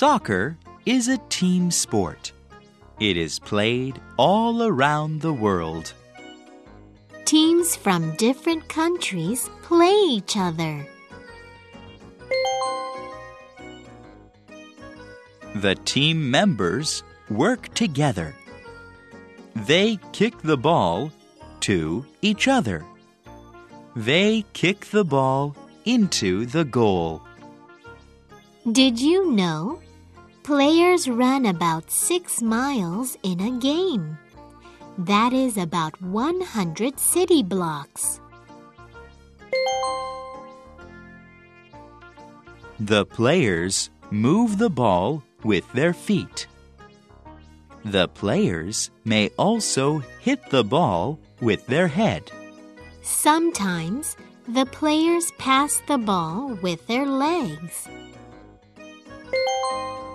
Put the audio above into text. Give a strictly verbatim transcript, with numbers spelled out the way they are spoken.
Soccer is a team sport. It is played all around the world. Teams from different countries play each other. The team members work together. They kick the ball to each other. They kick the ball into the goal. Did you know? Players run about six miles in a game. That is about one hundred city blocks. The players move the ball with their feet. The players may also hit the ball with their head. Sometimes the players pass the ball with their legs.